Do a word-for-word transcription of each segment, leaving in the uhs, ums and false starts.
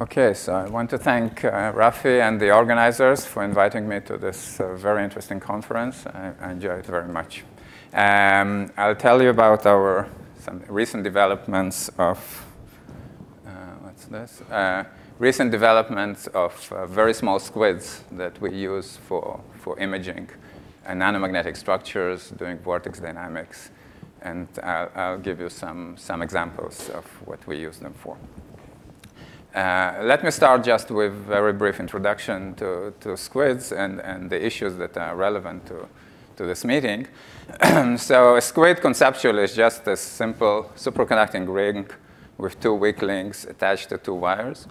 Okay, so I want to thank uh, Rafi and the organizers for inviting me to this uh, very interesting conference. I, I enjoyed it very much. Um, I'll tell you about our some recent developments of uh, what's this? Uh, recent developments of uh, very small squids that we use for for imaging uh, nanomagnetic structures, doing vortex dynamics, and I'll, I'll give you some some examples of what we use them for. Uh, let me start just with a very brief introduction to, to SQUIDs and, and the issues that are relevant to, to this meeting. So a SQUID conceptually is just a simple superconducting ring with two weak links attached to two wires.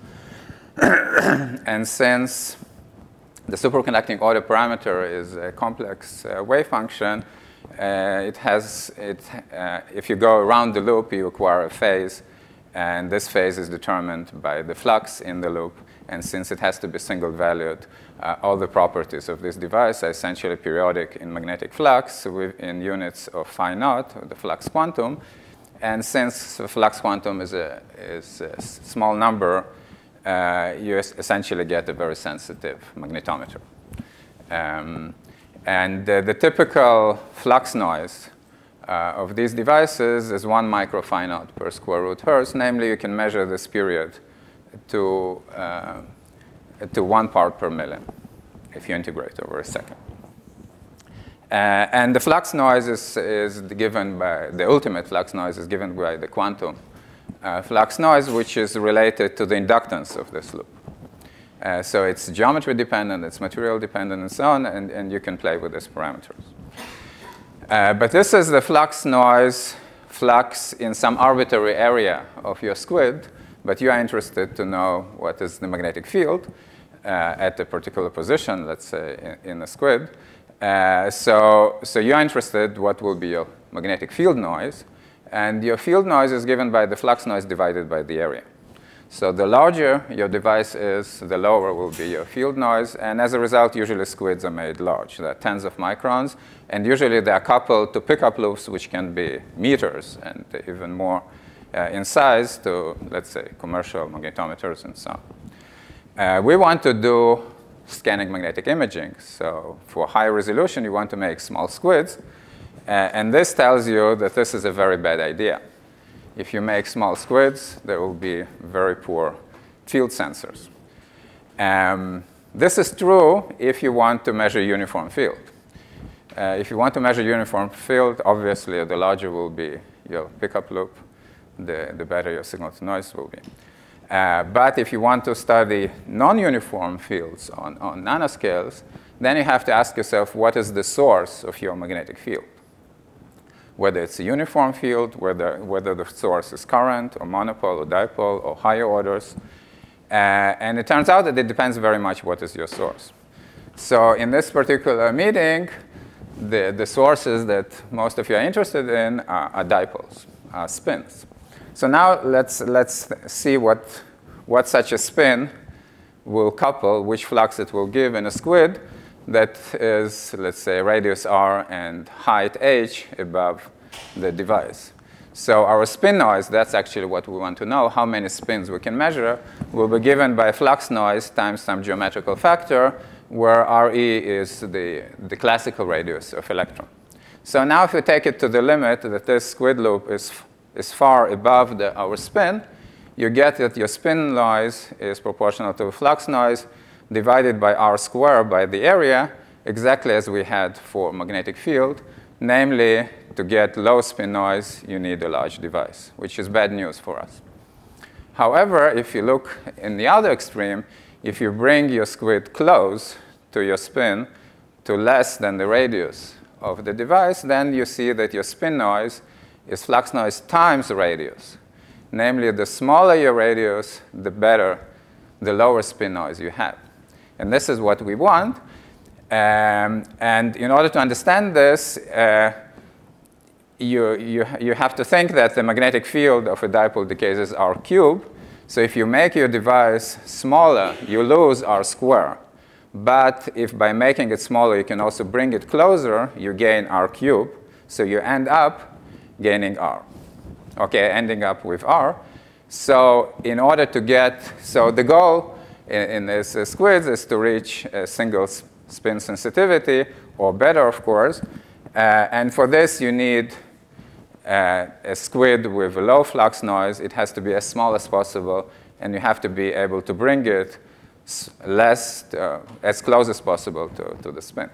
And since the superconducting order parameter is a complex uh, wave function, uh, it has, it, uh, if you go around the loop, you acquire a phase. And this phase is determined by the flux in the loop. And since it has to be single-valued, uh, all the properties of this device are essentially periodic in magnetic flux in units of phi naught, the flux quantum. And since the flux quantum is a, is a small number, uh, you essentially get a very sensitive magnetometer. Um, and uh, the typical flux noise Uh, of these devices is one micro phi naught per square root hertz. Namely, you can measure this period to, uh, to one part per million if you integrate over a second. Uh, and the flux noise is, is given by, the ultimate flux noise is given by the quantum uh, flux noise, which is related to the inductance of this loop. Uh, so it's geometry dependent, it's material dependent, and so on, and, and you can play with these parameters. Uh, but this is the flux noise flux in some arbitrary area of your SQUID, but you are interested to know what is the magnetic field uh, at a particular position, let's say, in, in a SQUID. Uh, so, so you are interested what will be your magnetic field noise, and your field noise is given by the flux noise divided by the area. So the larger your device is, the lower will be your field noise. And as a result, usually SQUIDs are made large. They're tens of microns. And usually they are coupled to pickup loops, which can be meters and even more uh, in size to, let's say, commercial magnetometers and so on. Uh, we want to do scanning magnetic imaging. So for high resolution, you want to make small SQUIDs. Uh, and this tells you that this is a very bad idea. If you make small SQUIDs, there will be very poor field sensors. Um, this is true if you want to measure uniform field. Uh, if you want to measure uniform field, obviously the larger will be your pickup loop, the, the better your signal-to-noise will be. Uh, but if you want to study non-uniform fields on, on nanoscales, then you have to ask yourself, what is the source of your magnetic field? Whether it's a uniform field, whether, whether the source is current, or monopole, or dipole, or higher orders. Uh, and it turns out that it depends very much what is your source. So in this particular meeting, the, the sources that most of you are interested in are, are dipoles, are spins. So now let's, let's see what, what such a spin will couple, which flux it will give in a SQUID that is, let's say, radius r and height h above the device. So our spin noise, that's actually what we want to know, how many spins we can measure, will be given by flux noise times some geometrical factor, where Re is the, the classical radius of electron. So now if you take it to the limit that this SQUID loop is, is far above the, our spin, you get that your spin noise is proportional to the flux noise divided by r squared by the area, exactly as we had for magnetic field. Namely, to get low spin noise, you need a large device, which is bad news for us. However, if you look in the other extreme, if you bring your SQUID close to your spin to less than the radius of the device, then you see that your spin noise is flux noise times radius. Namely, the smaller your radius, the better, the lower spin noise you have. And this is what we want. Um, and in order to understand this, uh, you, you, you have to think that the magnetic field of a dipole decays as r cubed. So if you make your device smaller, you lose r squared. But if by making it smaller, you can also bring it closer, you gain r cubed. So you end up gaining r. OK, ending up with r. So in order to get, so the goal in, in this uh, SQUIDs is to reach a single spin sensitivity, or better, of course. Uh, and for this, you need uh, a SQUID with a low flux noise. It has to be as small as possible, and you have to be able to bring it less, uh, as close as possible to, to the spin.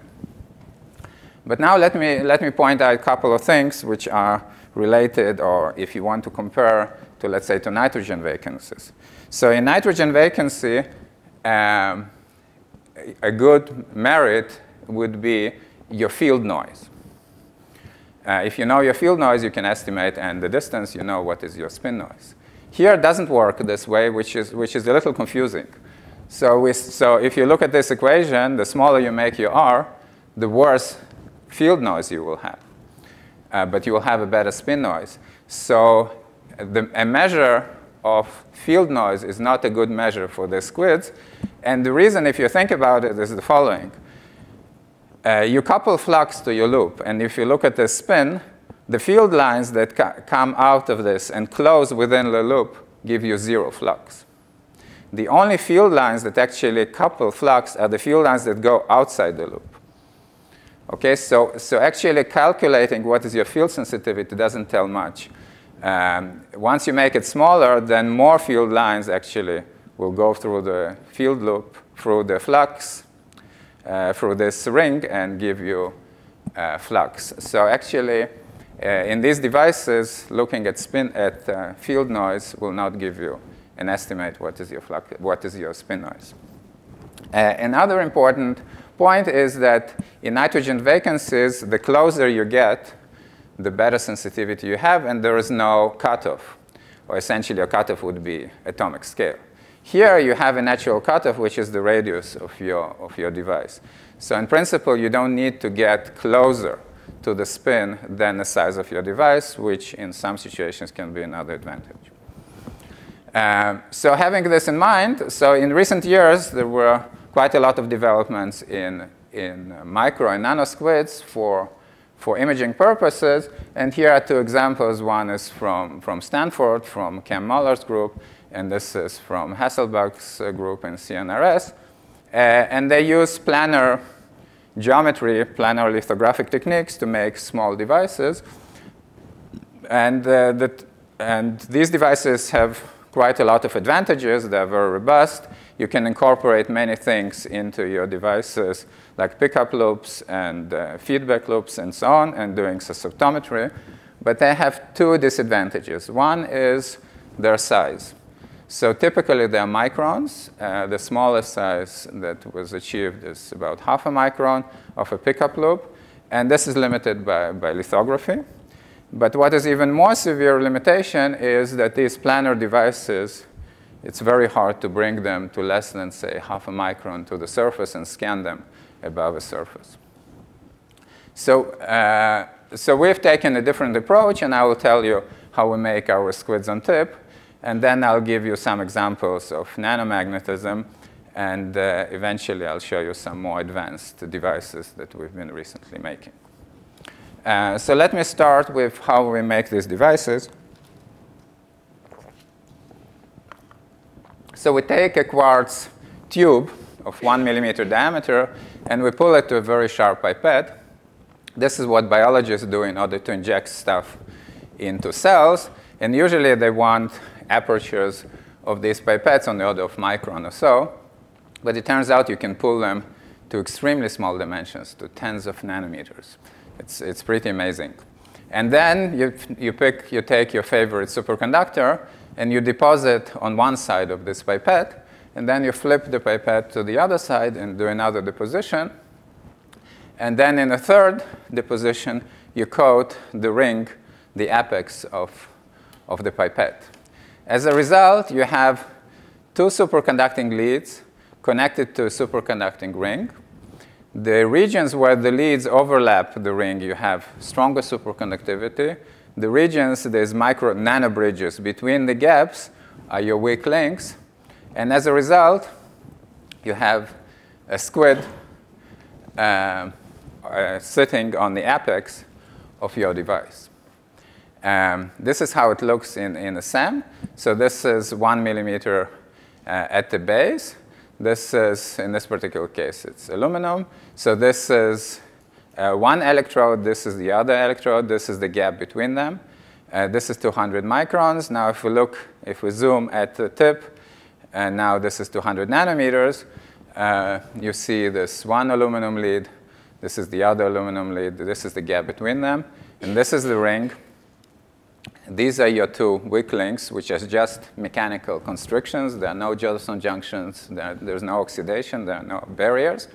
But now let me, let me point out a couple of things which are related, or if you want to compare to, let's say, to nitrogen vacancies. So in nitrogen vacancy, um, a good merit would be your field noise. Uh, if you know your field noise, you can estimate, and the distance, you know what is your spin noise. Here it doesn't work this way, which is, which is a little confusing. So, we, so if you look at this equation, the smaller you make your R, the worse field noise you will have. Uh, but you will have a better spin noise. So the, a measure of field noise is not a good measure for the SQUIDs. And the reason, if you think about it, is the following. Uh, you couple flux to your loop. And if you look at the spin, the field lines that ca come out of this and close within the loop give you zero flux. The only field lines that actually couple flux are the field lines that go outside the loop. Okay, so, so actually calculating what is your field sensitivity doesn't tell much. Um, once you make it smaller, then more field lines actually will go through the field loop, through the flux, uh, through this ring, and give you uh, flux. So actually, uh, in these devices, looking at spin at uh, field noise will not give you an estimate what is your flux, what is your spin noise. Uh, another important point is that in nitrogen vacancies, the closer you get, the better sensitivity you have, and there is no cutoff. Or essentially, a cutoff would be atomic scale. Here, you have a natural cutoff, which is the radius of your, of your device. So in principle, you don't need to get closer to the spin than the size of your device, which in some situations can be another advantage. Um, so having this in mind, so in recent years, there were quite a lot of developments in, in micro and nanosquids for, for imaging purposes. And here are two examples. One is from, from Stanford, from Cam Muller's group, and this is from Hasselbalch's uh, group in C N R S. Uh, and they use planar geometry, planar lithographic techniques to make small devices. And, uh, that, and these devices have quite a lot of advantages. They're very robust. You can incorporate many things into your devices, like pickup loops and uh, feedback loops and so on, and doing sensoptometry. But they have two disadvantages. One is their size. So typically, they're microns. Uh, the smallest size that was achieved is about half a micron of a pickup loop. And this is limited by, by lithography. But what is even more severe limitation is that these planar devices, it's very hard to bring them to less than, say, half a micron to the surface and scan them above a surface. So, uh, so we've taken a different approach, and I will tell you how we make our SQUIDs-on-tip. And then I'll give you some examples of nanomagnetism, and uh, eventually I'll show you some more advanced devices that we've been recently making. Uh, so let me start with how we make these devices. So we take a quartz tube of one millimeter diameter, and we pull it to a very sharp pipette. This is what biologists do in order to inject stuff into cells. And usually they want apertures of these pipettes on the order of micron or so. But it turns out you can pull them to extremely small dimensions, to tens of nanometers. It's, it's pretty amazing. And then you, you, pick, you take your favorite superconductor, and you deposit on one side of this pipette. And then you flip the pipette to the other side and do another deposition. And then in a third deposition, you coat the ring, the apex of, of the pipette. As a result, you have two superconducting leads connected to a superconducting ring. The regions where the leads overlap the ring, you have stronger superconductivity. The regions, there's micro nanobridges between the gaps are your weak links. And as a result, you have a SQUID uh, uh, sitting on the apex of your device. Um, this is how it looks in, in a SEM. So this is one millimeter uh, at the base. This is, in this particular case, it's aluminum. So this is uh, one electrode. This is the other electrode. This is the gap between them. Uh, this is two hundred microns. Now, if we look, if we zoom at the tip, and now this is two hundred nanometers, uh, you see this one aluminum lead. This is the other aluminum lead. This is the gap between them. And this is the ring. These are your two weak links, which are just mechanical constrictions. There are no Josephson junctions. There, there's no oxidation. There are no barriers.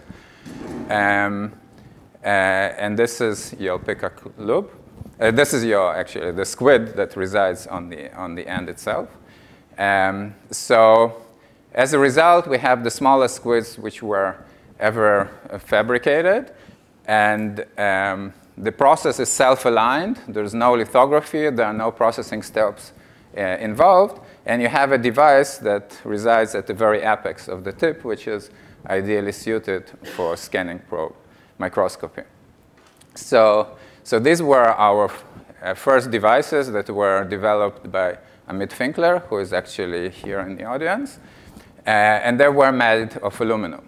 Um, uh, and this is your Picard loop. Uh, this is your, actually, the SQUID that resides on the, on the end itself. Um, so as a result, we have the smallest SQUIDs which were ever uh, fabricated. And um, the process is self-aligned. There's no lithography. There are no processing steps uh, involved. And you have a device that resides at the very apex of the tip, which is ideally suited for scanning probe microscopy. So, so these were our uh, first devices that were developed by Amit Finkler, who is actually here in the audience. Uh, and they were made of aluminum.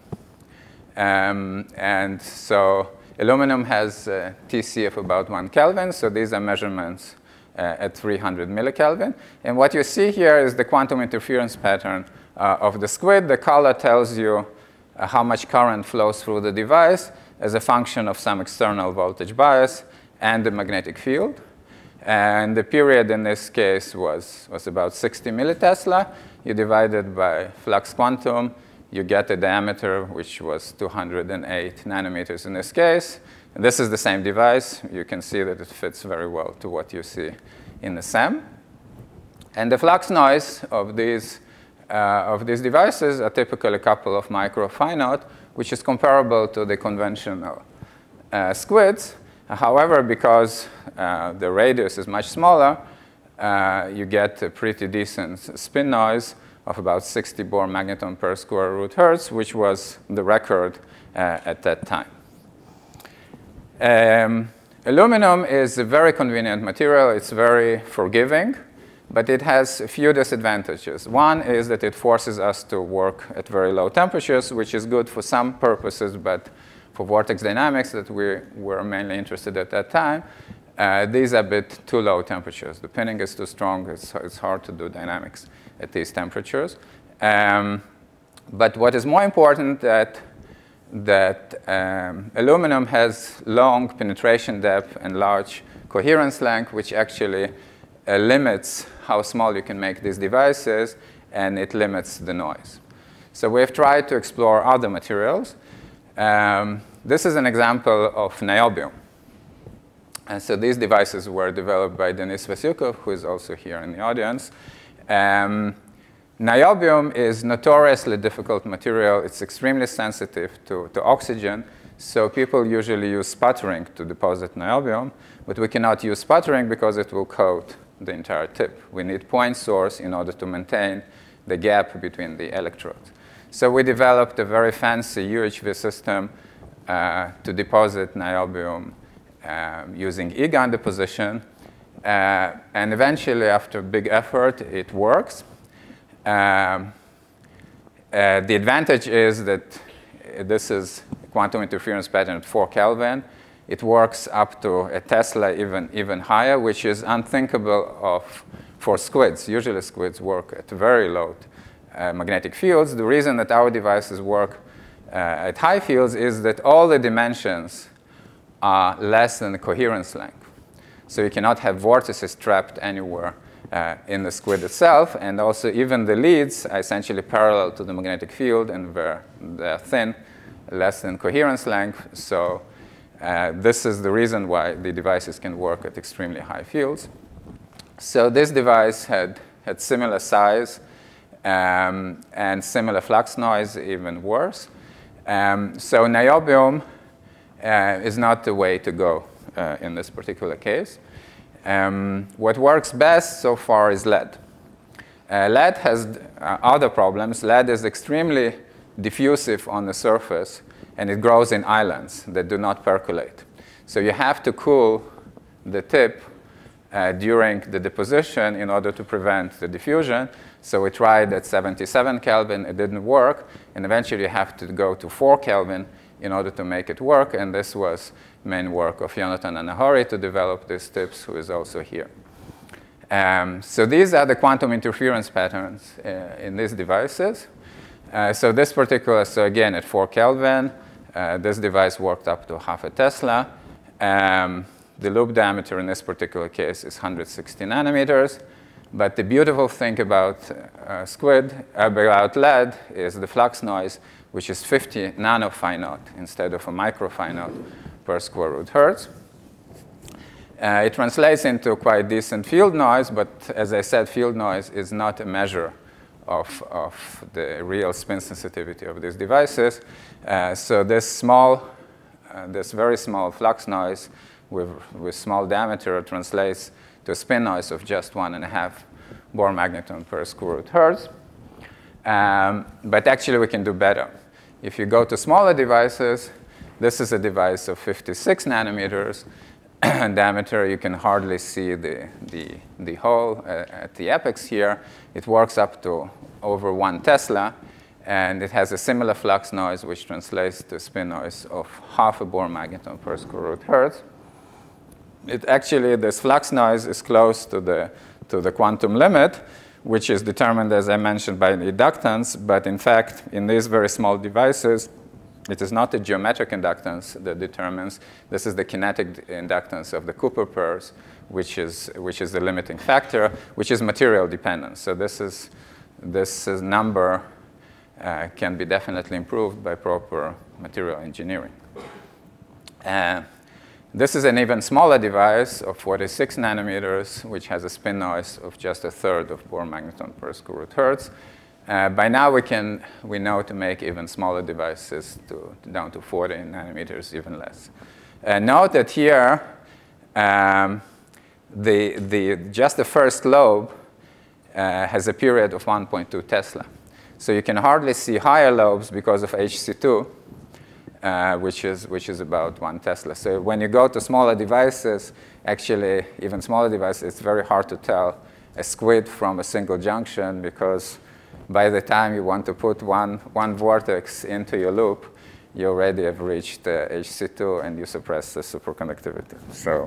Um, and so aluminum has a T C of about one Kelvin, so these are measurements uh, at three hundred millikelvin. And what you see here is the quantum interference pattern uh, of the SQUID. The color tells you uh, how much current flows through the device as a function of some external voltage bias and the magnetic field. And the period in this case was, was about sixty millitesla. You divide it by flux quantum. You get a diameter which was two hundred eight nanometers in this case. And this is the same device. You can see that it fits very well to what you see in the SEM. And the flux noise of these, uh, of these devices are typically a couple of micro phi naught, which is comparable to the conventional uh, SQUIDs. However, because uh, the radius is much smaller, uh, you get a pretty decent spin noise of about sixty Bohr magneton per square root hertz, which was the record uh, at that time. Um, aluminum is a very convenient material. It's very forgiving, but it has a few disadvantages. One is that it forces us to work at very low temperatures, which is good for some purposes, but for vortex dynamics that we were mainly interested at that time, uh, these are a bit too low temperatures. The pinning is too strong. It's, it's hard to do dynamics at these temperatures. Um, but what is more important that that um, aluminum has long penetration depth and large coherence length, which actually uh, limits how small you can make these devices, and it limits the noise. So we've tried to explore other materials. Um, this is an example of niobium. And so these devices were developed by Denis Vasyukov, who is also here in the audience. Um, niobium is notoriously difficult material. It's extremely sensitive to, to oxygen. So people usually use sputtering to deposit niobium. But we cannot use sputtering because it will coat the entire tip. We need point source in order to maintain the gap between the electrodes. So we developed a very fancy U H V system uh, to deposit niobium um, using e-gun deposition. Uh, and eventually, after big effort, it works. Um, uh, the advantage is that this is a quantum interference pattern at four Kelvin. It works up to a Tesla, even, even higher, which is unthinkable of, for SQUIDs. Usually, SQUIDs work at very low uh, magnetic fields. The reason that our devices work uh, at high fields is that all the dimensions are less than the coherence length. So you cannot have vortices trapped anywhere uh, in the SQUID itself. And also, even the leads are essentially parallel to the magnetic field, and they're, they're thin, less than coherence length. So uh, this is the reason why the devices can work at extremely high fields. So this device had, had similar size um, and similar flux noise, even worse. Um, so niobium uh, is not the way to go uh, in this particular case. Um, what works best so far is lead. Uh, lead has uh, other problems. Lead is extremely diffusive on the surface, and it grows in islands that do not percolate. So you have to cool the tip uh, during the deposition in order to prevent the diffusion. So we tried at seventy-seven Kelvin, it didn't work, and eventually you have to go to four Kelvin in order to make it work, and this was main work of Jonathan and Nahori to develop these tips, who is also here. Um, so these are the quantum interference patterns uh, in these devices. Uh, so this particular, so again at four Kelvin, uh, this device worked up to half a Tesla. Um, the loop diameter in this particular case is one hundred sixty nanometers. But the beautiful thing about uh, SQUID, uh, about lead, is the flux noise, which is fifty nanophi naught instead of a microphi naught per square root hertz. Uh, it translates into quite decent field noise, but as I said, field noise is not a measure of, of the real spin sensitivity of these devices. Uh, so this small, uh, this very small flux noise with, with small diameter translates to a spin noise of just one and a half Bohr magneton per square root hertz. Um, but actually, we can do better. If you go to smaller devices, this is a device of fifty-six nanometers diameter. You can hardly see the, the, the hole uh, at the apex here. It works up to over one Tesla, and it has a similar flux noise, which translates to spin noise of half a Bohr magneton per square root hertz. It actually, this flux noise is close to the, to the quantum limit, which is determined, as I mentioned, by the inductance. But in fact, in these very small devices, it is not the geometric inductance that determines. This is the kinetic inductance of the Cooper pairs, which is, which is the limiting factor, which is material dependent. So this, is, this is number uh, can be definitely improved by proper material engineering. Uh, This is an even smaller device of forty-six nanometers, which has a spin noise of just a third of Bohr magneton per square root hertz. Uh, by now, we can we know to make even smaller devices to, to down to forty nanometers, even less. Uh, note that here, um, the the just the first lobe uh, has a period of one point two Tesla. So you can hardly see higher lobes because of H C two. Uh, which is which is about one Tesla. So when you go to smaller devices, actually even smaller devices, it's very hard to tell a SQUID from a single junction, because by the time you want to put one one vortex into your loop, you already have reached uh, H C two and you suppress the superconductivity. So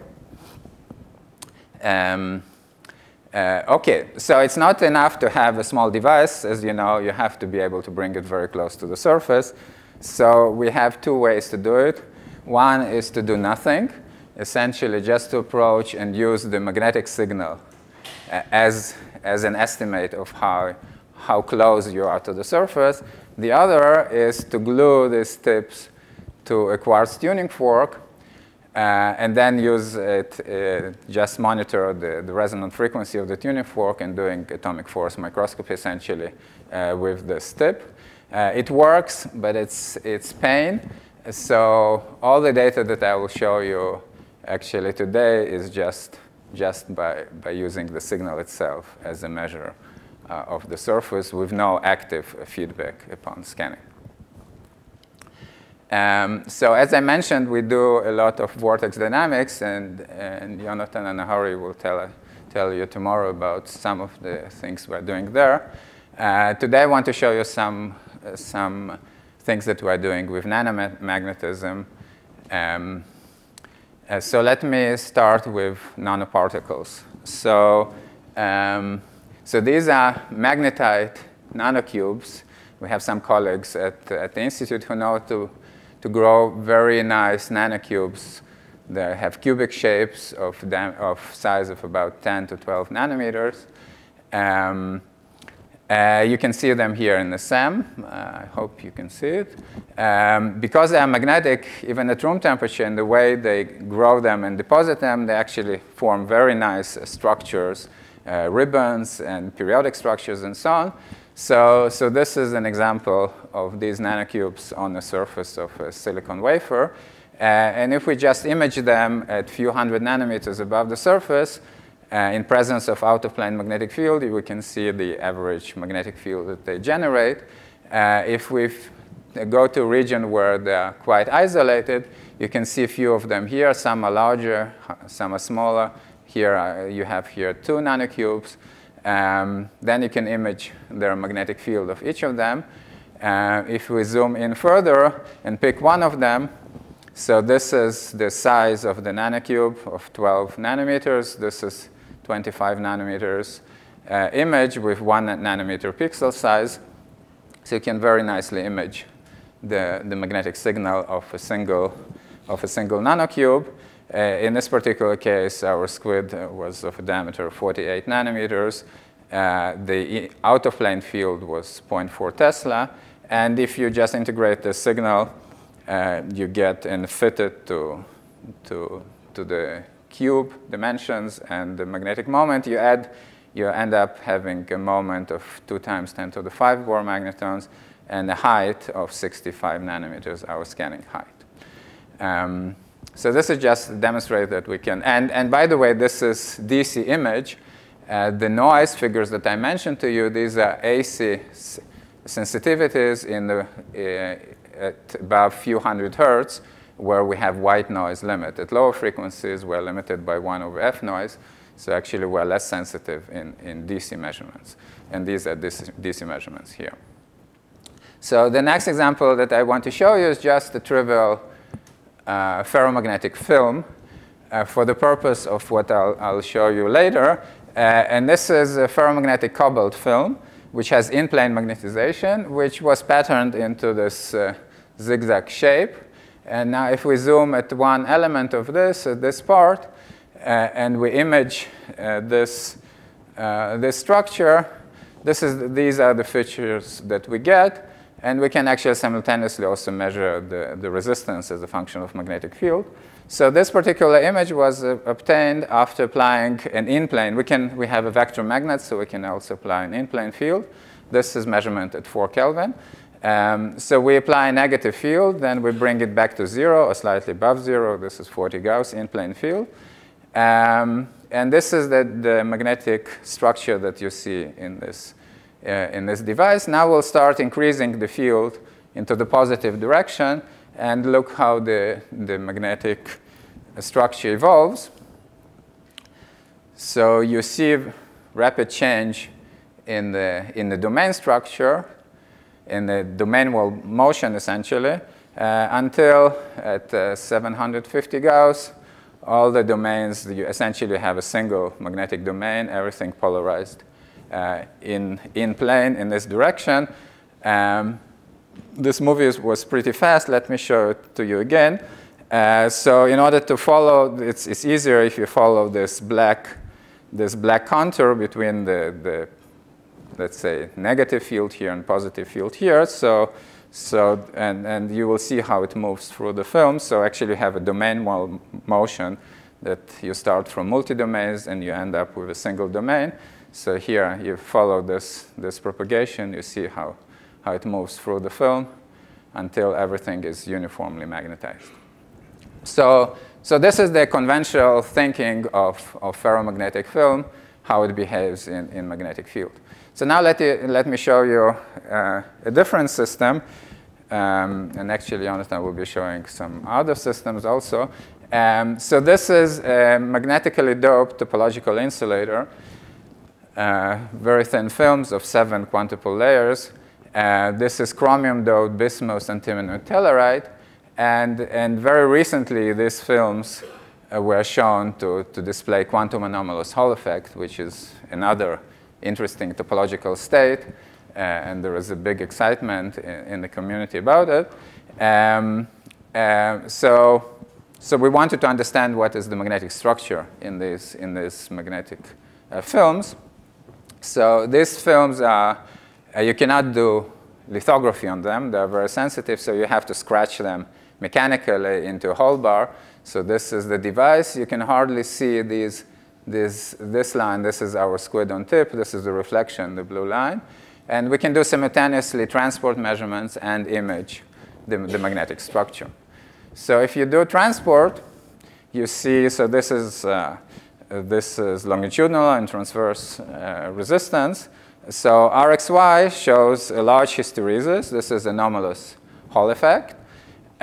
um, uh, okay, so it's not enough to have a small device. As you know, you have to be able to bring it very close to the surface. So we have two ways to do it. One is to do nothing, essentially just to approach and use the magnetic signal uh, as, as an estimate of how, how close you are to the surface. The other is to glue these tips to a quartz tuning fork uh, and then use it, uh, just monitor the, the resonant frequency of the tuning fork and doing atomic force microscopy essentially uh, with this tip. Uh, it works, but it's, it's pain. So all the data that I will show you actually today is just, just by, by using the signal itself as a measure uh, of the surface with no active uh, feedback upon scanning. Um, so as I mentioned, we do a lot of vortex dynamics, and, and Jonathan and Nahori will tell, tell you tomorrow about some of the things we're doing there. Uh, today I want to show you some Uh, some things that we're doing with nanomagnetism. Um, uh, so let me start with nanoparticles. So, um, so these are magnetite nanocubes. We have some colleagues at, at the Institute who know to, to grow very nice nanocubes. They have cubic shapes of, of size of about ten to twelve nanometers. Um, Uh, you can see them here in the S E M. Uh, I hope you can see it. Um, because they are magnetic, even at room temperature, and the way they grow them and deposit them, they actually form very nice uh, structures, uh, ribbons and periodic structures and so on. So, so this is an example of these nanocubes on the surface of a silicon wafer. Uh, and if we just image them at a few hundred nanometers above the surface, Uh, in presence of out-of-plane magnetic field, we can see the average magnetic field that they generate. Uh, if we go to a region where they're quite isolated, you can see a few of them here. Some are larger, some are smaller. here uh, you have here two nanocubes. Um, then you can image their magnetic field of each of them. Uh, if we zoom in further and pick one of them, so this is the size of the nanocube of twelve nanometers. This is twenty-five nanometers uh, image with one nanometer pixel size. So you can very nicely image the, the magnetic signal of a single, of a single nanocube. Uh, in this particular case, our SQUID was of a diameter of forty-eight nanometers. Uh, the out-of-plane field was zero point four Tesla. And if you just integrate the signal, uh, you get and fit it to, to, to the cube dimensions and the magnetic moment you add, you end up having a moment of two times ten to the five Bohr magnetons and a height of sixty-five nanometers, our scanning height. Um, So this is just to demonstrate that we can, and, and by the way, this is D C image. Uh, the noise figures that I mentioned to you, these are A C sensitivities in the, uh, at about a few hundred hertz, where we have white noise limit. At lower frequencies, we're limited by one over F noise. So actually, we're less sensitive in, in D C measurements. And these are D C measurements here. So the next example that I want to show you is just a trivial Uh, ferromagnetic film uh, for the purpose of what I'll, I'll show you later. Uh, and this is a ferromagnetic cobalt film, which has in-plane magnetization, which was patterned into this uh, zigzag shape. And now if we zoom at one element of this, uh, this part, uh, and we image uh, this, uh, this structure, this is, these are the features that we get. And we can actually simultaneously also measure the, the resistance as a function of magnetic field. So this particular image was uh, obtained after applying an in-plane. We, can, we have a vector magnet, so we can also apply an in-plane field. This is measurement at four Kelvin. Um, so we apply a negative field, then we bring it back to zero or slightly above zero. This is forty Gauss in-plane field. Um, and this is the, the magnetic structure that you see in this Uh, in this device. Now we'll start increasing the field into the positive direction and look how the, the magnetic structure evolves. So you see rapid change in the, in the domain structure, in the domain wall motion essentially, uh, until at uh, seven hundred fifty Gauss, all the domains, you essentially have a single magnetic domain, everything polarized Uh, in, in plane in this direction. Um, this movie was pretty fast. Let me show it to you again. Uh, so in order to follow, it's, it's easier if you follow this black, this black contour between the, the, let's say, negative field here and positive field here. So, so and, and you will see how it moves through the film. So actually you have a domain wall motion that you start from multi-domains and you end up with a single domain. So here you follow this, this propagation. You see how, how it moves through the film until everything is uniformly magnetized. So, so this is the conventional thinking of, of ferromagnetic film, how it behaves in, in magnetic field. So now let, you, let me show you uh, a different system. Um, and actually, Jonathan will be showing some other systems also. Um, so this is a magnetically doped topological insulator. Uh, very thin films of seven quintuple layers. Uh, this is chromium-doped bismuth antimonide telluride. And, and very recently, these films uh, were shown to, to display quantum anomalous Hall effect, which is another interesting topological state. Uh, and there is a big excitement in, in the community about it. Um, uh, so, so we wanted to understand what is the magnetic structure in these, in these magnetic uh, films. So these films are, uh, you cannot do lithography on them. They're very sensitive, so you have to scratch them mechanically into a hole bar. So this is the device. You can hardly see these, these, this line. This is our SQUID-on-tip. This is the reflection, the blue line. And we can do simultaneously transport measurements and image the, the magnetic structure. So if you do transport, you see, so this is, uh, this is longitudinal and transverse uh, resistance. So R X Y shows a large hysteresis. This is anomalous Hall effect.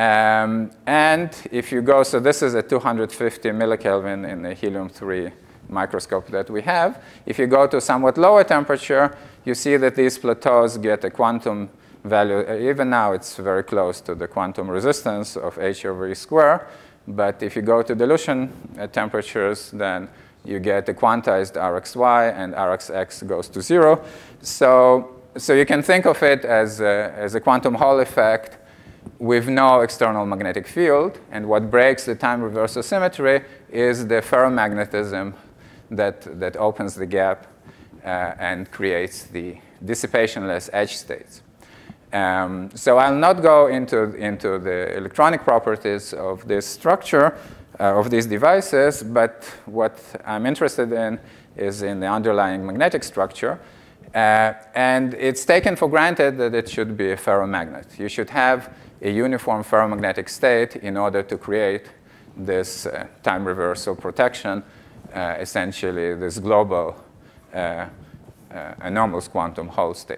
Um, and if you go, so this is at two hundred fifty millikelvin in the helium three microscope that we have. If you go to somewhat lower temperature, you see that these plateaus get a quantum value. Even now, it's very close to the quantum resistance of h over e square. But if you go to dilution uh, temperatures, then you get a quantized R X Y, and R X X goes to zero. So, so you can think of it as a, as a quantum Hall effect with no external magnetic field. And what breaks the time reversal symmetry is the ferromagnetism that, that opens the gap uh, and creates the dissipationless edge states. Um, so I'll not go into, into the electronic properties of this structure, uh, of these devices, but what I'm interested in is in the underlying magnetic structure. Uh, and it's taken for granted that it should be a ferromagnet. You should have a uniform ferromagnetic state in order to create this uh, time reversal protection, uh, essentially this global uh, uh, anomalous quantum Hall state.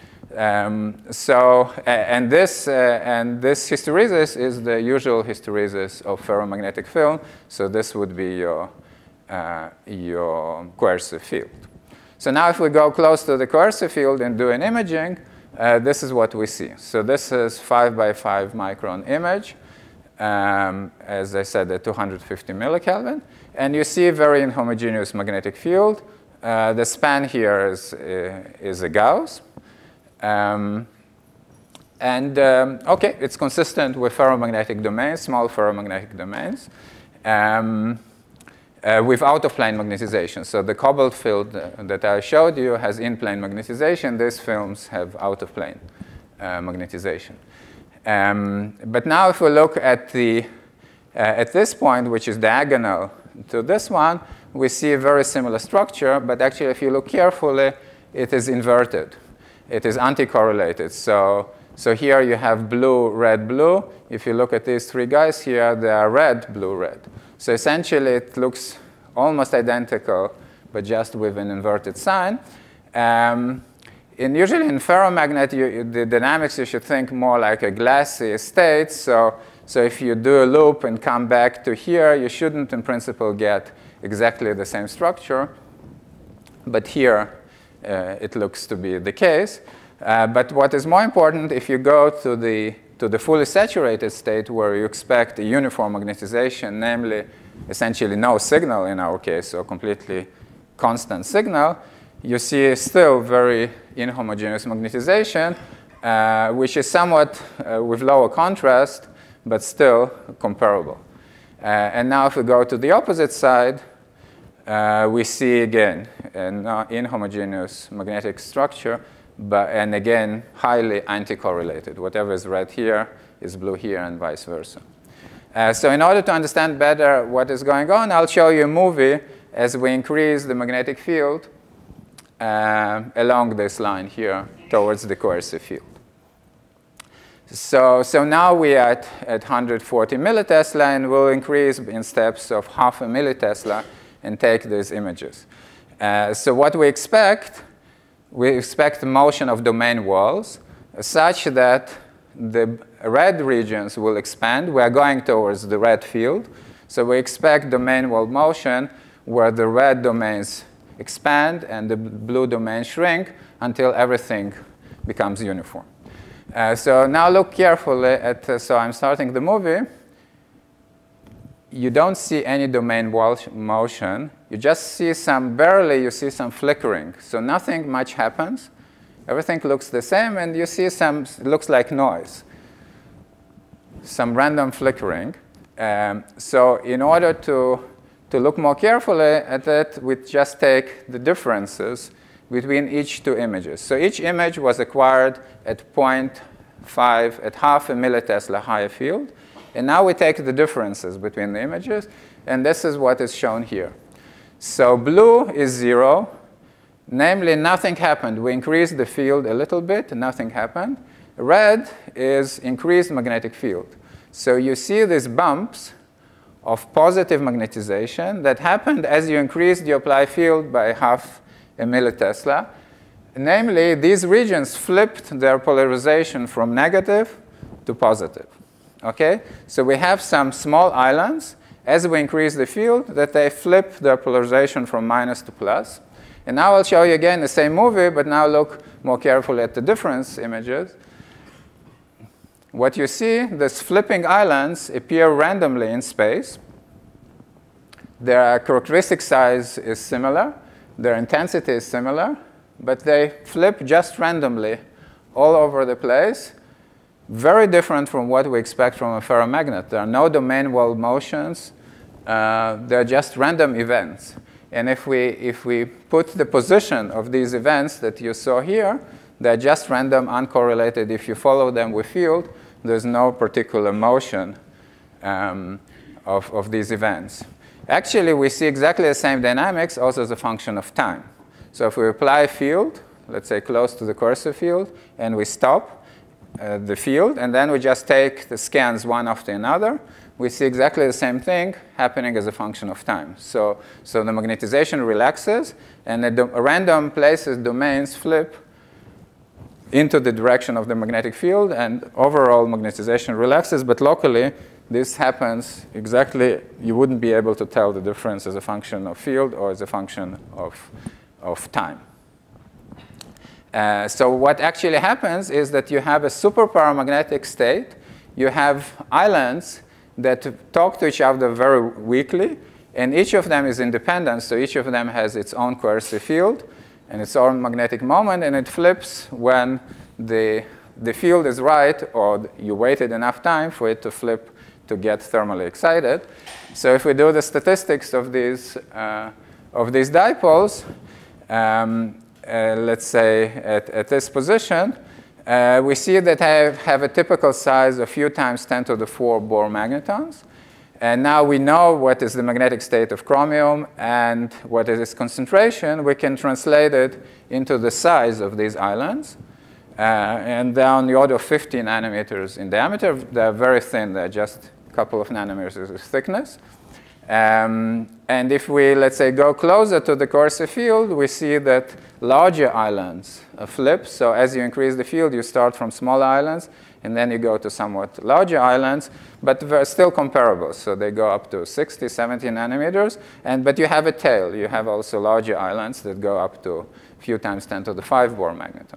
Um, so, uh, and this uh, and this hysteresis is the usual hysteresis of ferromagnetic film. So this would be your uh, your coercive field. So now, if we go close to the coercive field and do an imaging, uh, this is what we see. So this is five by five micron image, um, as I said, at two hundred fifty millikelvin, and you see a very inhomogeneous magnetic field. Uh, the span here is uh, is a Gauss. Um, and um, OK, it's consistent with ferromagnetic domains, small ferromagnetic domains, um, uh, with out-of-plane magnetization. So the cobalt field uh, that I showed you has in-plane magnetization. These films have out-of-plane uh, magnetization. Um, but now if we look at, the, uh, at this point, which is diagonal to this one, we see a very similar structure. But actually, if you look carefully, it is inverted. It is anti-correlated. So, so here you have blue, red, blue. If you look at these three guys here, they are red, blue, red. So essentially, it looks almost identical, but just with an inverted sign. Um, in, usually in ferromagnet, you, the dynamics, you should think more like a glassy state. So, so if you do a loop and come back to here, you shouldn't, in principle, get exactly the same structure. But here, Uh, it looks to be the case. Uh, but what is more important, if you go to the, to the fully saturated state where you expect a uniform magnetization, namely essentially no signal in our case, so completely constant signal, you see still very inhomogeneous magnetization, uh, which is somewhat uh, with lower contrast, but still comparable. Uh, and now if we go to the opposite side, Uh, we see again an uh, inhomogeneous magnetic structure, but, and again, highly anti-correlated. Whatever is red here is blue here, and vice versa. Uh, so in order to understand better what is going on, I'll show you a movie as we increase the magnetic field uh, along this line here towards the coercive field. So, so now we are at, at one hundred forty millitesla, and we'll increase in steps of half a millitesla and take these images. Uh, so what we expect, we expect the motion of domain walls such that the red regions will expand. We are going towards the red field. So we expect domain wall motion where the red domains expand and the blue domains shrink until everything becomes uniform. Uh, so now look carefully at, uh, so I'm starting the movie. You don't see any domain wall motion. You just see some, barely you see some flickering. So nothing much happens. Everything looks the same, and you see some, it looks like noise, some random flickering. Um, so in order to, to look more carefully at it, we just take the differences between each two images. So each image was acquired at zero point five, at half a millitesla higher field. And now we take the differences between the images, and this is what is shown here. So blue is zero. Namely, nothing happened. We increased the field a little bit, and nothing happened. Red is increased magnetic field. So you see these bumps of positive magnetization that happened as you increased the applied field by half a millitesla. Namely, these regions flipped their polarization from negative to positive. Okay? So we have some small islands, as we increase the field, that they flip their polarization from minus to plus. And now I'll show you again the same movie, but now look more carefully at the difference images. What you see, these flipping islands appear randomly in space. Their characteristic size is similar. Their intensity is similar. But they flip just randomly all over the place. Very different from what we expect from a ferromagnet. There are no domain wall motions. Uh, they're just random events. And if we, if we put the position of these events that you saw here, they're just random, uncorrelated. If you follow them with field, there's no particular motion um, of, of these events. Actually, we see exactly the same dynamics also as a function of time. So if we apply a field, let's say close to the Cursor field, and we stop uh, the field, and then we just take the scans one after another, we see exactly the same thing happening as a function of time. So, so the magnetization relaxes, and the random places, domains, flip into the direction of the magnetic field, and overall magnetization relaxes. But locally, this happens exactly, you wouldn't be able to tell the difference as a function of field or as a function of, of time. Uh, so what actually happens is that you have a superparamagnetic state. You have islands that talk to each other very weakly, and each of them is independent, so each of them has its own coercive field and its own magnetic moment, and it flips when the, the field is right, or you waited enough time for it to flip to get thermally excited. So if we do the statistics of these, uh, of these dipoles, um, uh, let's say at, at this position, Uh, we see that I have a typical size of few times ten to the four Bohr magnetons. And now we know what is the magnetic state of chromium and what is its concentration. We can translate it into the size of these islands. Uh, and they're on the order of fifty nanometers in diameter. They're very thin. They're just a couple of nanometers of thickness. Um, and if we, let's say, go closer to the coercive field, we see that larger islands uh, flip. So as you increase the field, you start from smaller islands, and then you go to somewhat larger islands, but they're still comparable. So they go up to sixty, seventy nanometers, and, but you have a tail. You have also larger islands that go up to a few times ten to the five Bohr magneton.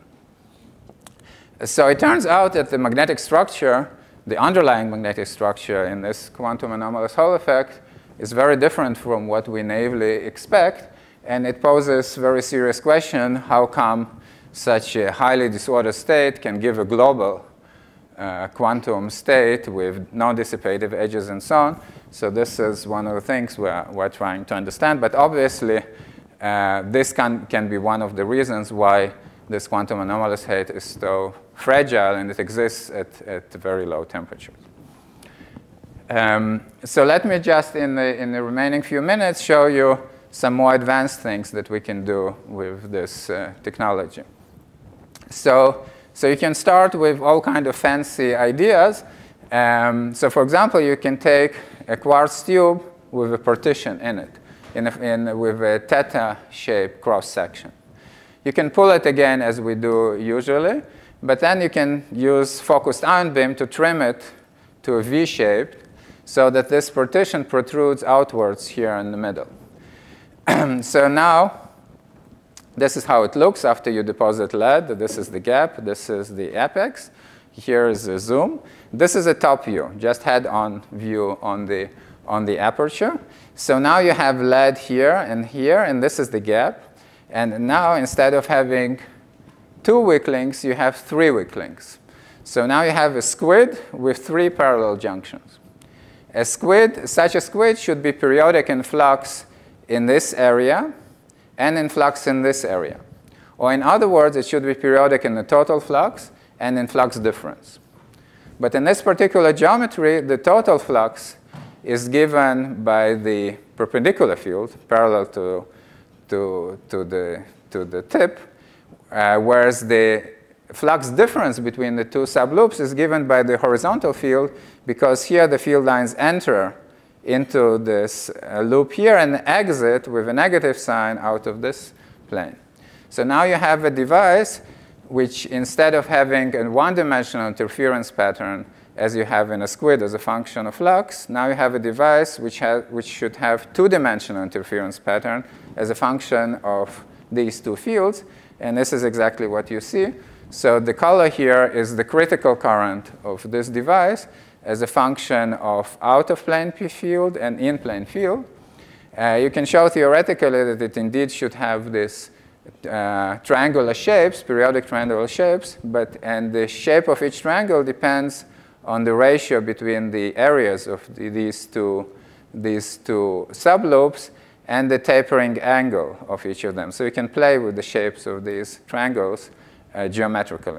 So it turns out that the magnetic structure, the underlying magnetic structure in this quantum anomalous Hall effect, is very different from what we naively expect. And it poses a very serious question: how come such a highly disordered state can give a global uh, quantum state with non-dissipative edges and so on? So this is one of the things we're, we're trying to understand. But obviously, uh, this can, can be one of the reasons why this quantum anomalous state is so fragile, and it exists at, at very low temperatures. Um, so let me just, in the, in the remaining few minutes, show you some more advanced things that we can do with this uh, technology. So, so you can start with all kinds of fancy ideas. Um, so for example, you can take a quartz tube with a partition in it, in a, in, with a theta-shaped cross-section. You can pull it again as we do usually, but then you can use focused ion beam to trim it to a V-shape so that this partition protrudes outwards here in the middle. So now, this is how it looks after you deposit lead. This is the gap. This is the apex. Here is the zoom. This is a top view, just head-on view on the, on the aperture. So now you have lead here and here, and this is the gap. And now, instead of having two weak links, you have three weak links. So now you have a SQUID with three parallel junctions. A SQUID, such a SQUID should be periodic in flux in this area and in flux in this area. Or in other words, it should be periodic in the total flux and in flux difference. But in this particular geometry, the total flux is given by the perpendicular field parallel to, to, to, the, to the tip, uh, whereas the flux difference between the two subloops is given by the horizontal field, because here the field lines enter into this uh, loop here and exit with a negative sign out of this plane. So now you have a device which, instead of having a one-dimensional interference pattern as you have in a SQUID as a function of flux. Now you have a device which, has, which should have two-dimensional interference pattern as a function of these two fields. And this is exactly what you see. So the color here is the critical current of this device as a function of out-of-plane field and in-plane field. Uh, you can show theoretically that it indeed should have this uh, triangular shapes, periodic triangular shapes, but and the shape of each triangle depends on the ratio between the areas of the, these two these two subloops and the tapering angle of each of them. So you can play with the shapes of these triangles uh, geometrically.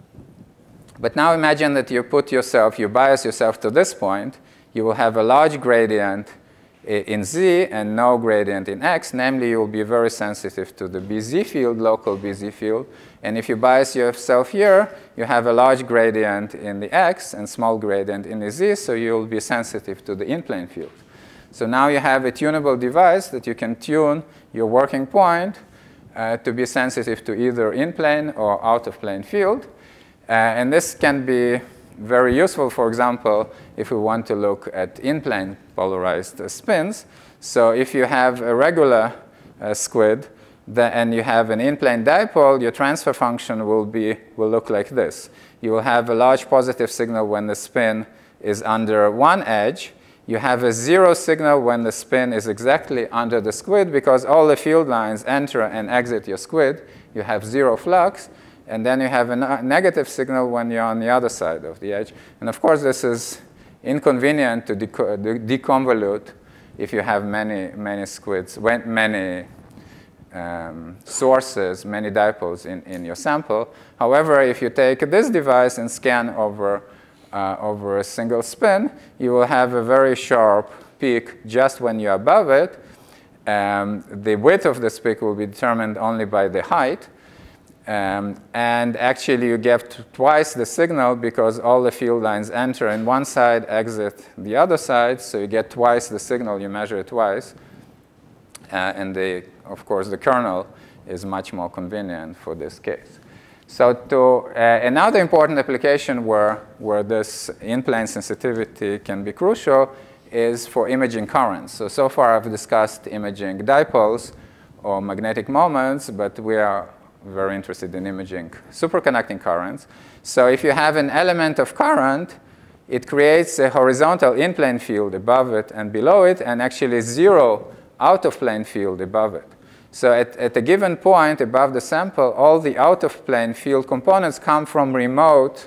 But now imagine that you put yourself, you bias yourself to this point. You will have a large gradient in Z and no gradient in X. Namely, you will be very sensitive to the B Z field, local B Z field. And if you bias yourself here, you have a large gradient in the X and small gradient in the Z, so you will be sensitive to the in-plane field. So now you have a tunable device that you can tune your working point uh, to be sensitive to either in-plane or out-of-plane field. Uh, and this can be very useful, for example, if we want to look at in-plane polarized uh, spins. So if you have a regular uh, SQUID the, and you have an in-plane dipole, your transfer function will, be, will look like this. You will have a large positive signal when the spin is under one edge. You have a zero signal when the spin is exactly under the SQUID because all the field lines enter and exit your SQUID. You have zero flux. And then you have a negative signal when you're on the other side of the edge. And of course, this is inconvenient to deco de deconvolute if you have many, many SQUIDs, many um, sources, many dipoles in, in your sample. However, if you take this device and scan over, uh, over a single spin, you will have a very sharp peak just when you're above it. Um, the width of this peak will be determined only by the height. Um, and actually, you get twice the signal because all the field lines enter in one side, exit the other side. So you get twice the signal. You measure it twice. Uh, and, the, of course, the kernel is much more convenient for this case. So to, uh, another important application where, where this in-plane sensitivity can be crucial is for imaging currents. So, so far, I've discussed imaging dipoles or magnetic moments, but we are very interested in imaging superconducting currents. So if you have an element of current, it creates a horizontal in-plane field above it and below it, and actually zero out-of-plane field above it. So at, at a given point above the sample, all the out-of-plane field components come from remote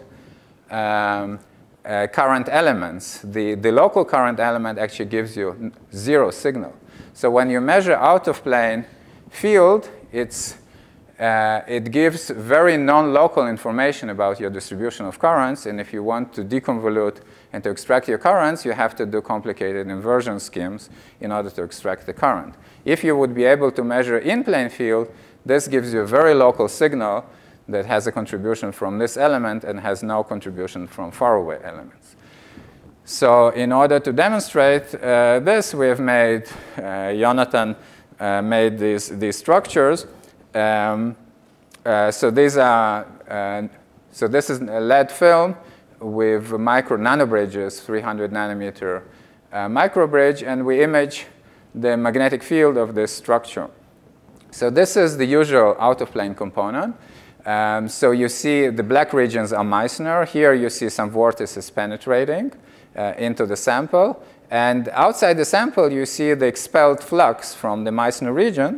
um, uh, current elements. The, the local current element actually gives you zero signal. So when you measure out-of-plane field, it's Uh, it gives very non-local information about your distribution of currents. And if you want to deconvolute and to extract your currents, you have to do complicated inversion schemes in order to extract the current. If you would be able to measure in-plane field, this gives you a very local signal that has a contribution from this element and has no contribution from faraway elements. So in order to demonstrate uh, this, we have made, uh, Jonathan uh, made these, these structures. Um, uh, so these are, uh, so this is a lead film with micro nanobridges, three hundred nanometer uh, microbridge, and we image the magnetic field of this structure. So this is the usual out-of-plane component. Um, so you see the black regions are Meissner. Here you see some vortices penetrating uh, into the sample. And outside the sample, you see the expelled flux from the Meissner region.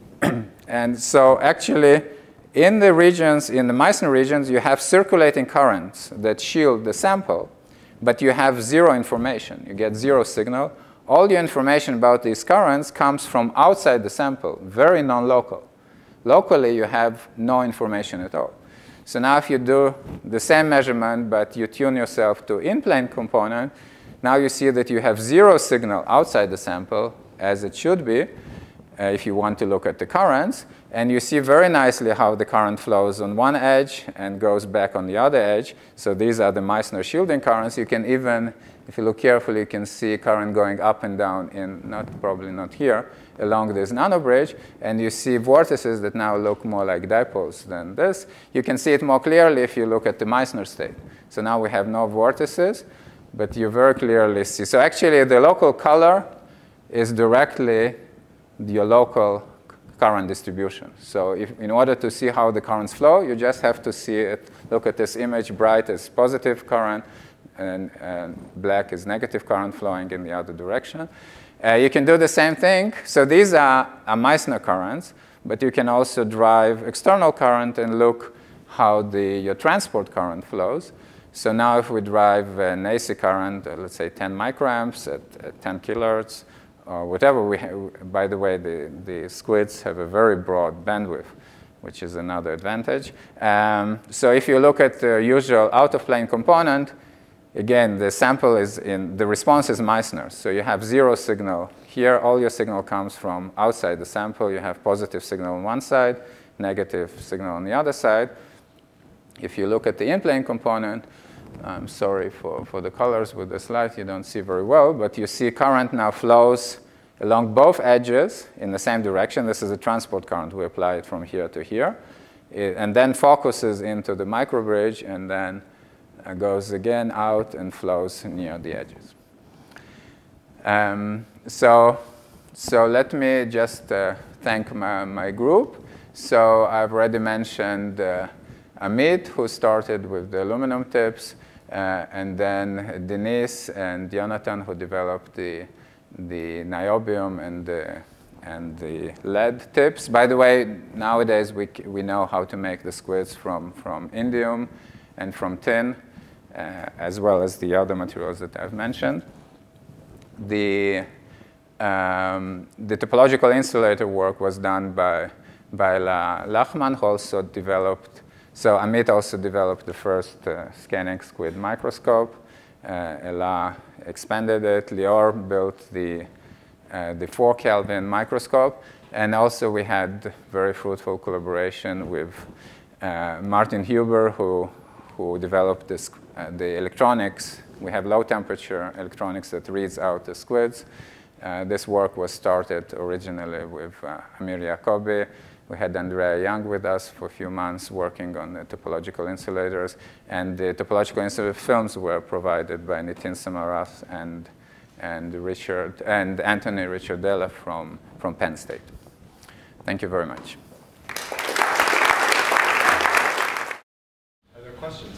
And so actually, in the regions, in the Meissner regions, you have circulating currents that shield the sample, but you have zero information. You get zero signal. All your information about these currents comes from outside the sample, very non-local. Locally, you have no information at all. So now if you do the same measurement, but you tune yourself to in-plane component, now you see that you have zero signal outside the sample, as it should be. uh, if you want to look at the currents. And you see very nicely how the current flows on one edge and goes back on the other edge. So these are the Meissner shielding currents. You can even, if you look carefully, you can see current going up and down in, not probably not here, along this nanobridge. And you see vortices that now look more like dipoles than this. You can see it more clearly if you look at the Meissner state. So now we have no vortices, but you very clearly see. So actually, the local color is directly your local current distribution. So if, in order to see how the currents flow, you just have to see it, look at this image. Bright is positive current, and, and black is negative current flowing in the other direction. Uh, you can do the same thing. So these are, are Meissner currents, but you can also drive external current and look how the, your transport current flows. So now if we drive an A C current, uh, let's say ten microamps at, at ten kilohertz, or whatever we have. By the way, the, the SQUIDs have a very broad bandwidth, which is another advantage. Um, so if you look at the usual out-of-plane component, again, the sample is in, the response is Meissner. So you have zero signal. Here, all your signal comes from outside the sample. You have positive signal on one side, negative signal on the other side. If you look at the in-plane component, I'm sorry for, for the colors with the slide, you don't see very well, but you see current now flows along both edges in the same direction. This is a transport current. We apply it from here to here, it, and then focuses into the microbridge, and then uh, goes again out and flows near the edges. Um, so, so let me just uh, thank my, my group. So I've already mentioned uh, Amit, who started with the aluminum tips, uh, and then Denise and Jonathan, who developed the, the niobium and the, and the lead tips. By the way, nowadays we, we know how to make the SQUIDs from, from indium and from tin, uh, as well as the other materials that I've mentioned. The, um, the topological insulator work was done by, by La Lachman, who also developed. So Amit also developed the first uh, scanning SQUID microscope. Uh, Ella expanded it. Lior built the, uh, the four Kelvin microscope. And also we had very fruitful collaboration with uh, Martin Huber, who, who developed this, uh, the electronics. We have low temperature electronics that reads out the SQUIDs. Uh, this work was started originally with uh, Amir Yacobi. We had Andrea Young with us for a few months working on the topological insulators. And the topological insulator films were provided by Nitin Samarath and, and, Richard, and Anthony Ricciardella from, from Penn State. Thank you very much. Are there questions?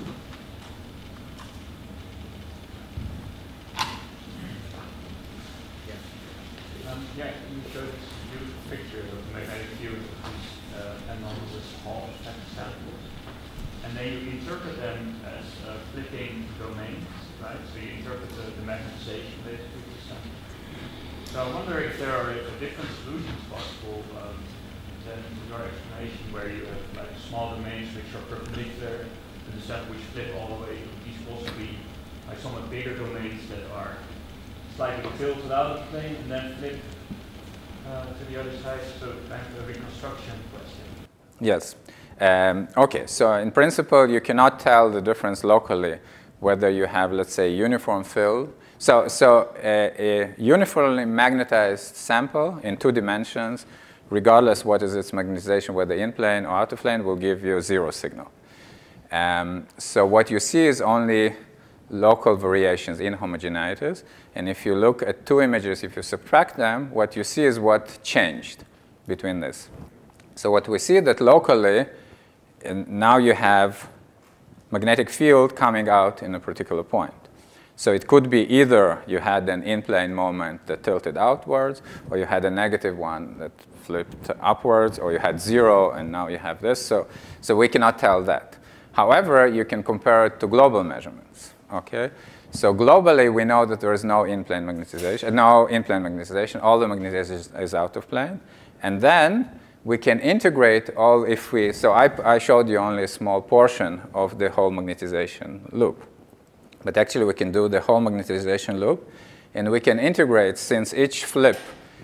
Um, yeah, you showed this beautiful picture of the magnetic field of these uh, anomalous Hall effect samples. And then you interpret them as uh, flipping domains, right? So you interpret the, the magnetization basically of the sample. So I wonder if there are uh, different solutions possible um, than your explanation, where you have like small domains which are perpendicular to the sample which flip all the way. These could also be like somewhat bigger domains that are slightly tilted out of the plane and then flip uh, to the other side, so kind of a reconstruction question. Yes. Um, OK, so in principle, you cannot tell the difference locally whether you have, let's say, uniform field. So, so a, a uniformly magnetized sample in two dimensions, regardless what is its magnetization, whether in plane or out of plane, will give you zero signal. Um, so what you see is only local variations in homogeneities. And if you look at two images, if you subtract them, what you see is what changed between this. So what we see that locally, and now you have magnetic field coming out in a particular point. So it could be either you had an in-plane moment that tilted outwards, or you had a negative one that flipped upwards, or you had zero, and now you have this. So, so we cannot tell that. However, you can compare it to global measurements. Okay, so globally we know that there is no in-plane magnetization, no in-plane magnetization. All the magnetization is out of plane, and then we can integrate all if we. So I, I showed you only a small portion of the whole magnetization loop, but actually we can do the whole magnetization loop, and we can integrate, since each flip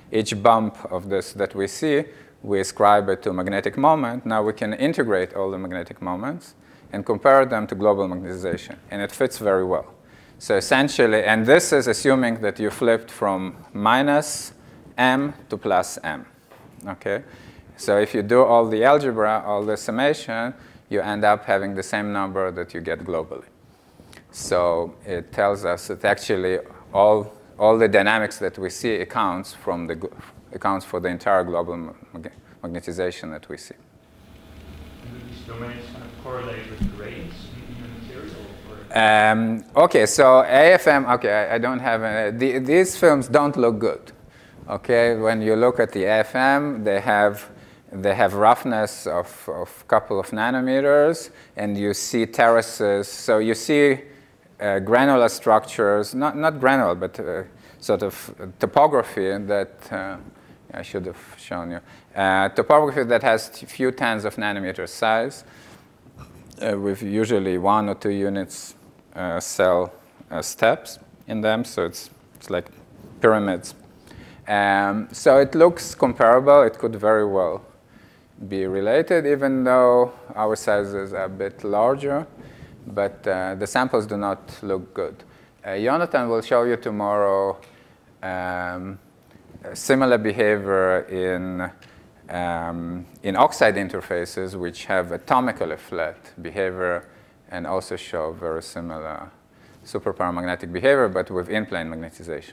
each bump of this that we see, we ascribe it to magnetic moment. Now we can integrate all the magnetic moments and compare them to global magnetization. And it fits very well. So essentially, and this is assuming that you flipped from minus m to plus m. Okay? So if you do all the algebra, all the summation, you end up having the same number that you get globally. So it tells us that actually all, all the dynamics that we see accounts, from the, accounts for the entire global mag magnetization that we see. And do these domains kind of correlate with grades in the material? Um, okay, so A F M, okay, I, I don't have, a, the, these films don't look good. Okay, when you look at the A F M, they have They have roughness of a couple of nanometers, and you see terraces. So you see uh, granular structures, not, not granular, but uh, sort of topography that uh, I should have shown you. Uh, topography that has a few tens of nanometer size, uh, with usually one or two units uh, cell uh, steps in them. So it's, it's like pyramids. Um, so it looks comparable. It could very well be related, even though our sizes are a bit larger, but uh, the samples do not look good. Uh, Jonathan will show you tomorrow um, a similar behavior in, um, in oxide interfaces, which have atomically flat behavior and also show very similar superparamagnetic behavior, but with in-plane magnetization.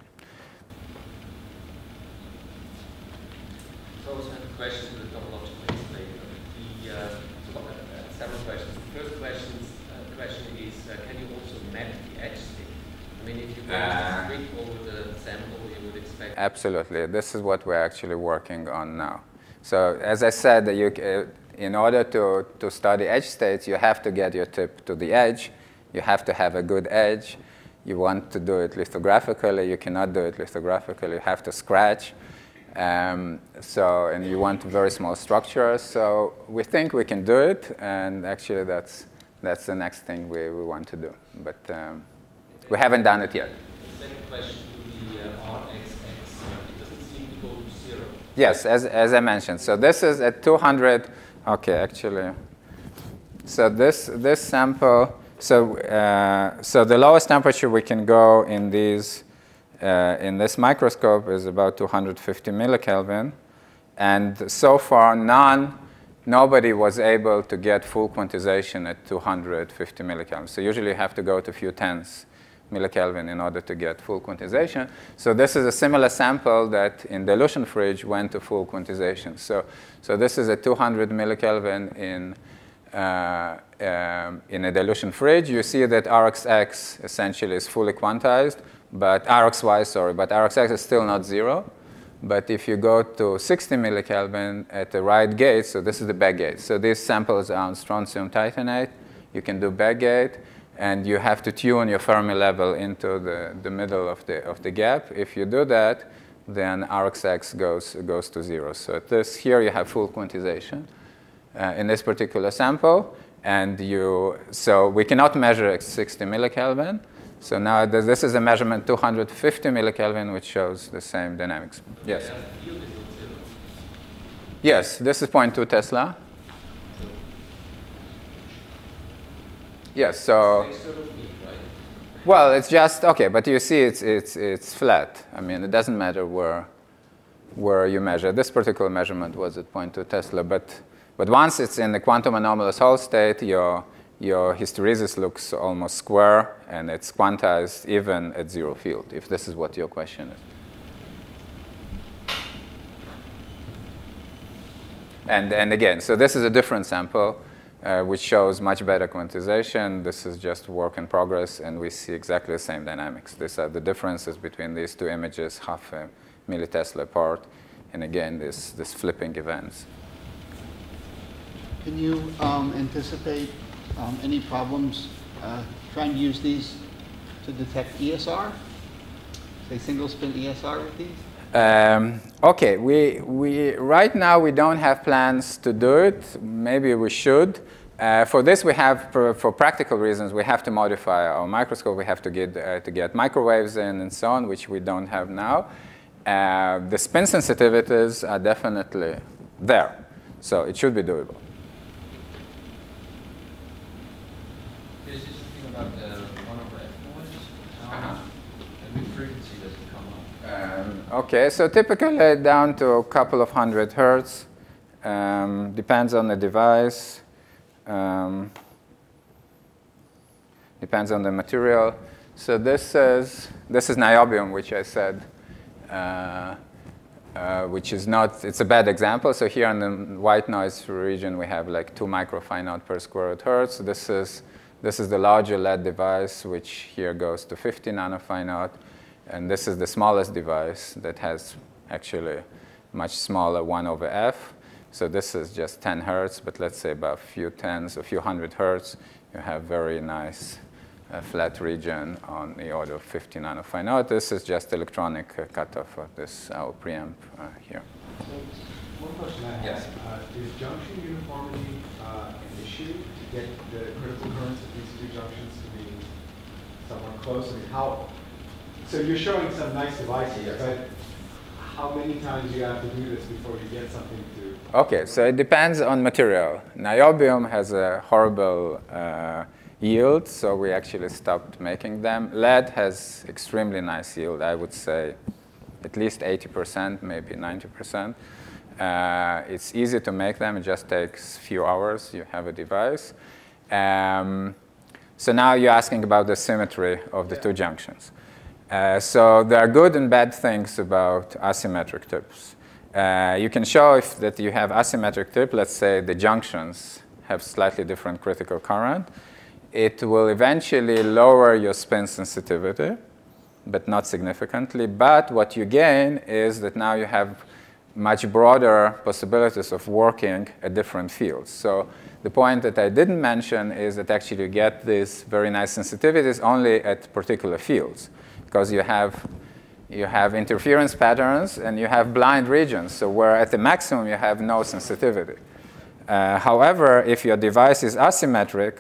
So I also have a question to the topological explainer. The, uh, so, uh, several questions. The first questions, uh, question is, uh, can you also map the edge state? I mean, if you go uh, straight over the sample, you would expect... Absolutely. This is what we're actually working on now. So as I said, you, uh, in order to, to study edge states, you have to get your tip to the edge. You have to have a good edge. You want to do it lithographically. You cannot do it lithographically. You have to scratch. Um, so, and you want very small structures. So we think we can do it, and actually that's, that's the next thing we, we want to do. But um, we haven't done it yet. The second question to the uh, R X X, it doesn't seem to go to zero. Yes, as, as I mentioned. So this is at two hundred, okay, actually. So this, this sample, so, uh, so the lowest temperature we can go in these Uh, in this microscope is about two hundred fifty millikelvin, and so far none, nobody was able to get full quantization at two hundred fifty millikelvin. So usually you have to go to a few tens millikelvin in order to get full quantization. So this is a similar sample that in dilution fridge went to full quantization. So, so this is a two hundred millikelvin in uh, um, in a dilution fridge. You see that R X X essentially is fully quantized. But R X Y, sorry, but R X X is still not zero. But if you go to sixty millikelvin at the right gate, so this is the back gate. So these samples are on strontium titanate. You can do back gate, and you have to tune your Fermi level into the, the middle of the, of the gap. If you do that, then R X X goes, goes to zero. So at this, here you have full quantization uh, in this particular sample. And you, so we cannot measure at sixty millikelvin. So now this is a measurement two hundred fifty millikelvin, which shows the same dynamics. Yes. Yes, this is zero point two Tesla. Yes, so, well, it's just, okay, but you see it's, it's, it's flat. I mean, it doesn't matter where, where you measure. This particular measurement was at zero point two Tesla, but, but once it's in the quantum anomalous Hall state, your your hysteresis looks almost square, and it's quantized even at zero field, if this is what your question is. And, and again, so this is a different sample, uh, which shows much better quantization. This is just work in progress, and we see exactly the same dynamics. These are the differences between these two images, half a millitesla apart, and again, this, this flipping events. Can you um, anticipate Um, any problems uh, trying to use these to detect E S R? Say single spin E S R with these? Um, okay, we, we, right now we don't have plans to do it. Maybe we should. Uh, for this, we have, for, for practical reasons, we have to modify our microscope. We have to get, uh, to get microwaves in and so on, which we don't have now. Uh, the spin sensitivities are definitely there, so it should be doable. There's just a thing about the one over F noise. Uh-huh. And what frequency does it come up? Um, okay, so typically down to a couple of hundred hertz. Um, depends on the device. Um, depends on the material. So this is this is niobium, which I said, uh, uh, which is not. It's a bad example. So here in the white noise region, we have like two microfinite per square root hertz. This is this is the larger L E D device, which here goes to fifty nanofinite, and this is the smallest device that has actually much smaller one over F. So this is just ten hertz, but let's say about a few tens, a few hundred hertz, you have very nice uh, flat region on the order of fifty nanofinite. This is just electronic uh, cutoff of this our preamp uh, here. So one question I have, Yes. uh, is junction uniformity uh, an issue to get the critical currents of these two junctions to be somewhat close? I mean, how, so you're showing some nice devices, Yes. but how many times do you have to do this before you get something to? Okay, so it depends on material. Niobium has a horrible uh, yield, so we actually stopped making them. Lead has extremely nice yield, I would say at least eighty percent, maybe ninety percent. Uh, it's easy to make them. It just takes a few hours. You have a device. Um, so now you're asking about the symmetry of the yeah. two junctions. Uh, so there are good and bad things about asymmetric tips. Uh, you can show if that you have asymmetric tip, let's say the junctions have slightly different critical current. It will eventually lower your spin sensitivity, but not significantly. But what you gain is that now you have much broader possibilities of working at different fields. So the point that I didn't mention is that actually you get these very nice sensitivities only at particular fields, because you have you have interference patterns and you have blind regions. So where at the maximum you have no sensitivity. Uh, however, if your device is asymmetric,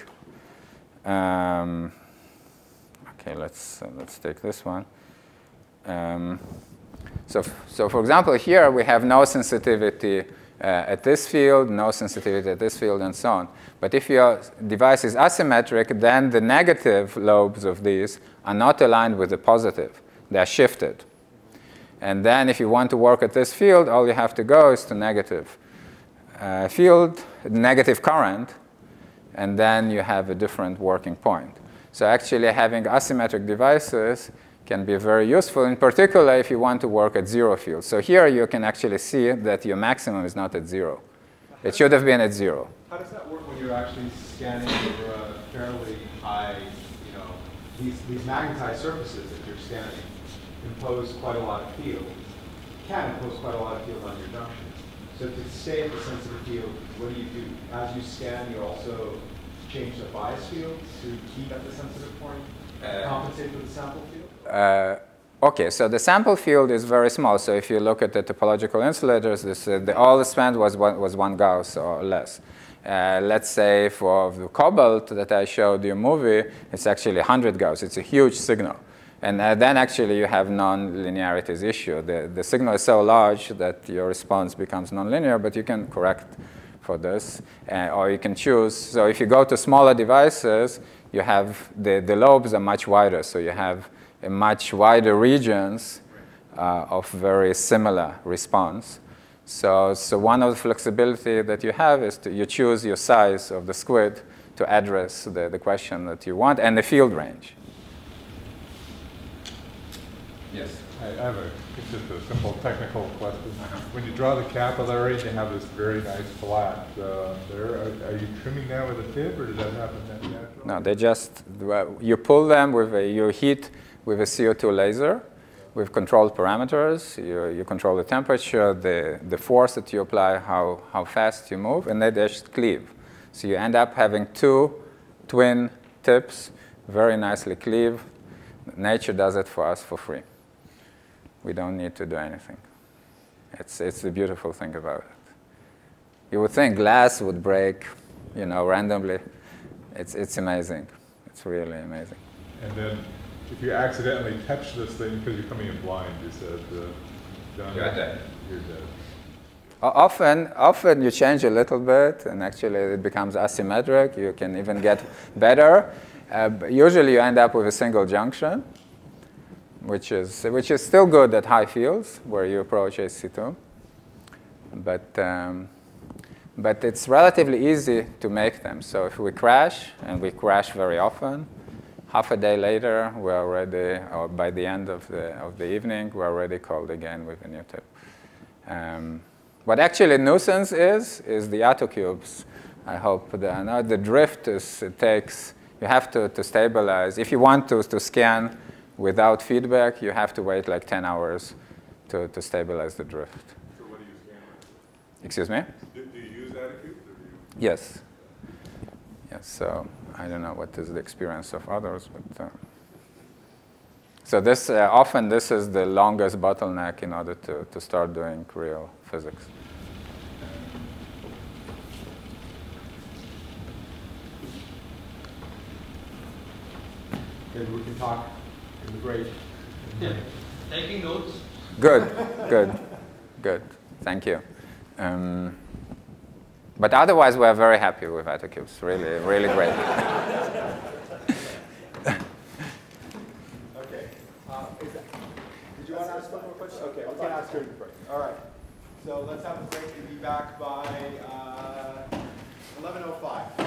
um, okay, let's uh, let's take this one. Um, so, so for example, here we have no sensitivity uh, at this field, no sensitivity at this field, and so on. But if your device is asymmetric, then the negative lobes of these are not aligned with the positive. They are shifted. And then if you want to work at this field, all you have to go is to negative uh, field, negative current, and then you have a different working point. So actually having asymmetric devices can be very useful, in particular if you want to work at zero field. So here you can actually see that your maximum is not at zero. It should have been at zero. How does that work when you're actually scanning over a fairly high, you know, these, these magnetized surfaces that you're scanning impose quite a lot of field, can impose quite a lot of field on your junctions. So to stay at the sensitive field, what do you do? As you scan, you also change the bias field to keep at the sensitive point, uh, compensate for the sample field? Uh, okay, so the sample field is very small. So if you look at the topological insulators, this, uh, the, all the spent was one, was one Gauss or less. Uh, let's say for the cobalt that I showed you movie, it's actually one hundred Gauss. It's a huge signal. And uh, then actually you have non-linearities issue. The, the signal is so large that your response becomes non-linear, but you can correct for this, uh, or you can choose. So if you go to smaller devices, you have the, the lobes are much wider, so you have a much wider regions uh, of very similar response. So, so one of the flexibility that you have is to you choose your size of the squid to address the, the question that you want and the field range. Yes. I I have a, it's just a simple technical question. When you draw the capillary, they have this very nice flat uh, there. Are, are you trimming that with a tip, or does that happen naturally? No, they just, you pull them with a, you heat with a C O two laser with controlled parameters. You, you control the temperature, the, the force that you apply, how, how fast you move, and they just cleave. So you end up having two twin tips, very nicely cleave. Nature does it for us for free. We don't need to do anything. It's, it's the beautiful thing about it. You would think glass would break, you know, randomly. It's, it's amazing. It's really amazing. And then if you accidentally touch this thing, because you're coming in blind, you said, uh, done. You're dead. You're dead. Often, often you change a little bit, and actually it becomes asymmetric. You can even get better. Uh, but usually you end up with a single junction, which is, which is still good at high fields where you approach H C two. But, um, but it's relatively easy to make them. So if we crash, and we crash very often, half a day later, we're already, or by the end of the, of the evening, we're already called again with a new tip. Um, what actually nuisance is, is the attocubes. I hope the, I know the drift is, it takes, you have to, to stabilize. If you want to, to scan without feedback, you have to wait like ten hours to, to stabilize the drift. So what do you scan with? Excuse me? Do, do you use attocubes? Or do you? Yes. Yes, so I don't know what is the experience of others, but uh, so this uh, often this is the longest bottleneck in order to, to start doing real physics. Maybe we can talk in the break. Yeah. Taking notes. Good, good, good. Thank you. Um, but otherwise, we're very happy with attocubes. Really, really great. Okay. Uh, is that, did you want to ask one more question? Okay, we can ask during the break. All right. So let's have a break and be back by uh, eleven oh five.